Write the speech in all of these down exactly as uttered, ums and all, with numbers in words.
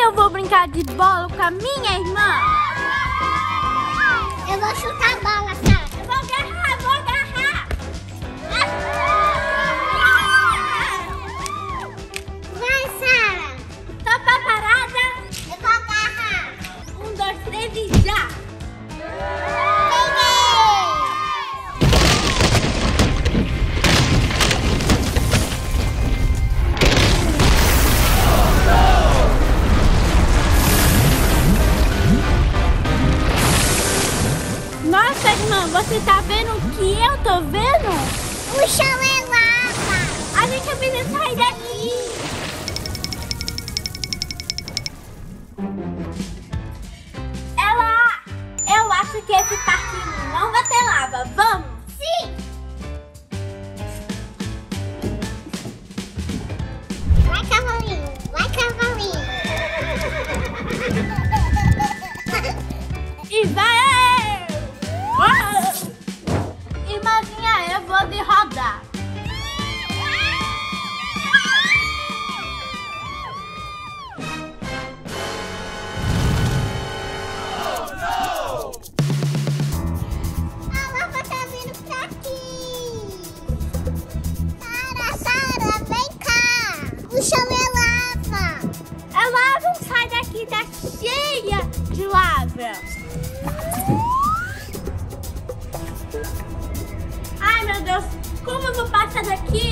eu vou brincar de bola com a minha irmã. Eu vou chutar a bola, Sara. Eu vou agarrar, eu vou agarrar. Vai, Sara. Tá preparada? Eu vou agarrar. Um, dois, três e já. Nossa, irmã, você tá vendo o que eu tô vendo? O chão é lava. A gente precisa sair daqui. Ela, eu acho que esse parquinho não vai ter lava. Vamos? Sim. Vai, cavalinho. Vai, cavalinho. E vai! Oh! Irmãzinha, eu vou de rodar. A lava tá vindo pra aqui. Sara, Sara, vem cá. O chão é lava. A lava sai daqui, tá cheia de lava. Ai, meu Deus, como eu vou passar daqui?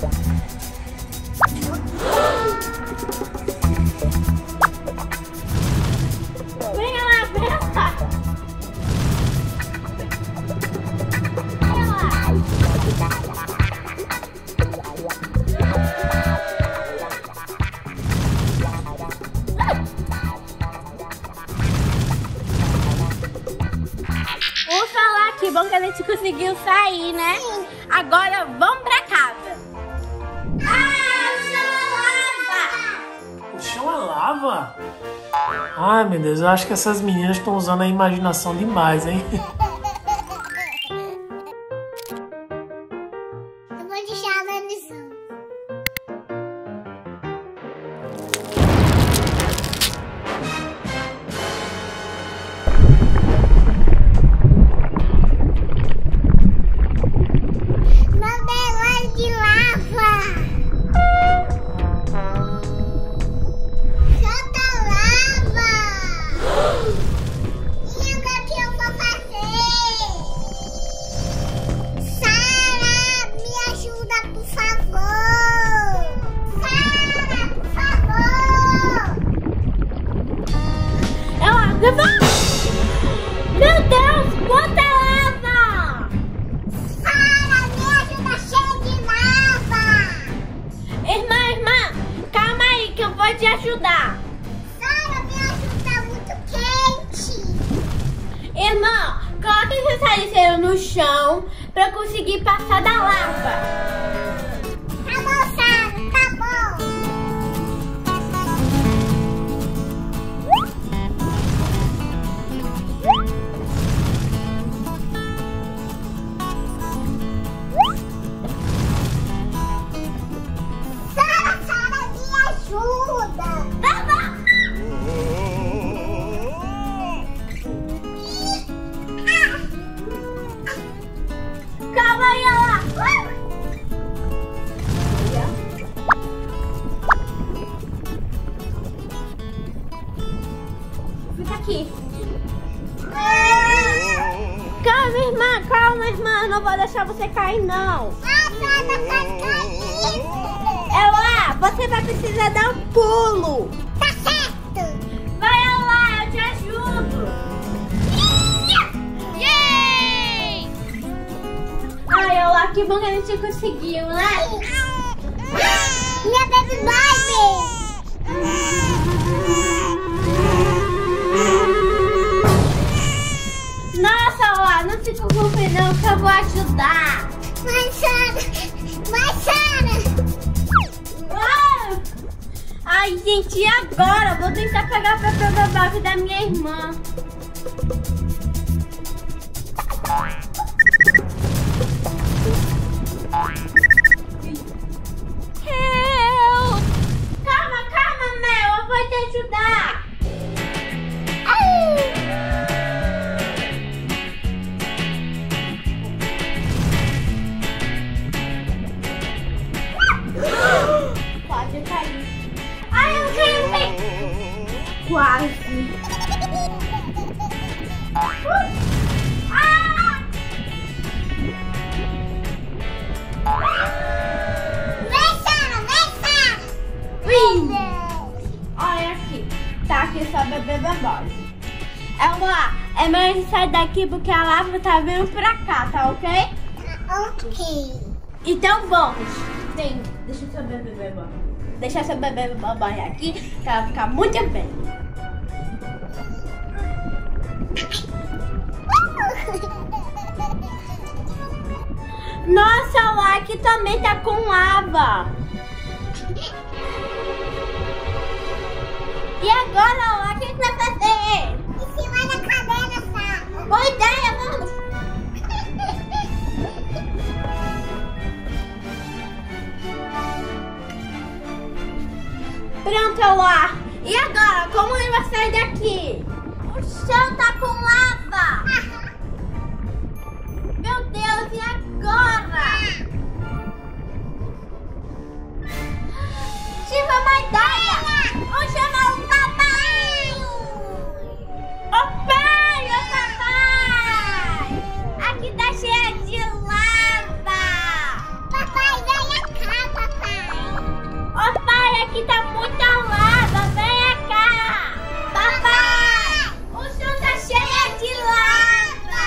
Venha lá, venha lá. Venha lá. Vou falar que bom que a gente conseguiu sair, né? Sim. Agora vamos pra casa. Ah, o chão é lava! O chão é lava? Ai, meu Deus, eu acho que essas meninas estão usando a imaginação demais, hein? Eu vou deixar a lição. Modelos de lava. Solta lava. E agora o que eu vou fazer? Sara, me ajuda, por favor. Sara, por favor. Ela levou! Meu Deus, quanta lava! Sara, me ajuda, cheia de lava. Irmã, irmã, calma aí que eu vou te ajudar. Sara, me ajuda, muito quente. Irmã, coloque esse saliceiro no chão pra eu conseguir passar da lava. Tá bom, Sara, tá bom. Sara, Sara, me ajuda. Tá bom. Calma aí, ela. Fica aqui. Calma, irmã, calma, irmã. Não vou deixar você cair, não. Ah, Sara, tá caindo. Ela, você vai precisar dar um pulo. Tá certo. Vai lá, eu te ajudo. Yay! Ai, Ela, que bom que a gente conseguiu, né? Minha baby Barbie. Nossa, Ela, não se preocupe não, que eu vou ajudar. Vai, Sara. Vai, Sara. Ah! Ai, gente, e agora? Vou tentar pegar o papel da Barbie da minha irmã. Help! Calma, calma, Mel. Eu vou te ajudar. Quase caí. Ai, eu caí bem. Quase. Ah! Vem, Sara, vem, Sara. Ui. Olha aqui. Tá aqui só bebê babado. É uma... É melhor gente sair daqui porque a lava tá vindo pra cá, tá ok? Ok. Então vamos. Tem, deixa seu bebê babá. Deixa seu bebê babá aqui, que ela vai ficar muito bem. Nossa, lá aqui também tá com lava. E agora, lá, o que a gente vai fazer? Em cima da cadeira, Sara. Boa ideia, vamos. Pronto, lá. E agora, como ele vai sair daqui? O chão tá com lava. Meu Deus, e agora? Tive uma ideia. Vamos chamar o papai. O pai, o papai. Aqui tá cheia de lava. Papai, vem cá, papai. Ô pai, aqui tá muita lava, vem cá! Papai! O chão tá cheio de lava!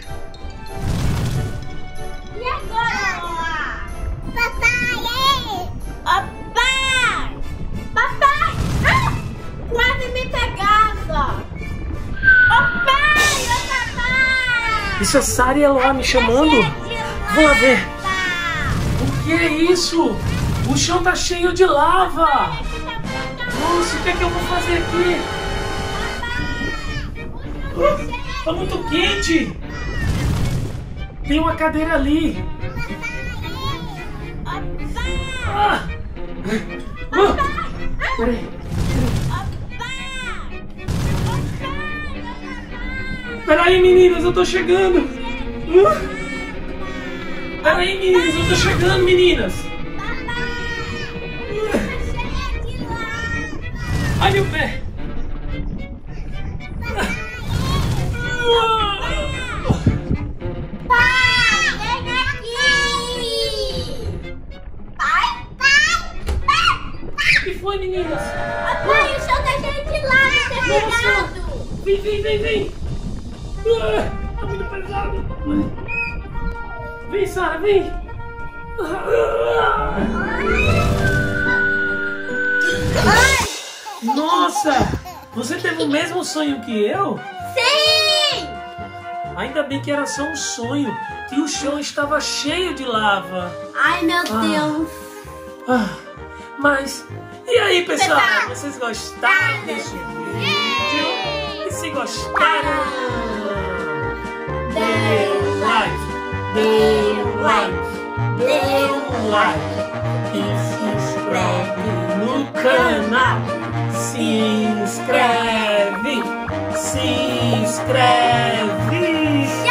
E agora, Lola? Papai, ei. Ô pai! Papai! Ah! Quase me pegava! Ô pai, ô papai! Isso é Sara e Eloá me chamando? Vou lá ver. O que é isso? O chão tá cheio de lava! Nossa, o que é que eu vou fazer aqui? Ah, tá muito quente! Tem uma cadeira ali! Ah! Ah! Peraí! Peraí, meninas, eu tô chegando! Ah! Peraí, meninas, eu tô chegando, meninas! Ai, meu pé! Pai, vem aqui! Pai, pai, pai! O que foi, meninas? Pai, o chão tá cheio de lava, tá pegado! Vem, vem, vem, vem! Ah, tá muito pesado! Vem, Sara, vem! Nossa! Você teve o mesmo sonho que eu? Sim! Ainda bem que era só um sonho e o chão estava cheio de lava. Ai, meu Ah. Deus! Ah, mas, e aí, pessoal? Pessoal. Vocês gostaram desse vídeo? E se gostaram, dê um like, dê um like, dê um like e se inscreve no canal. Se inscreve, se inscreve.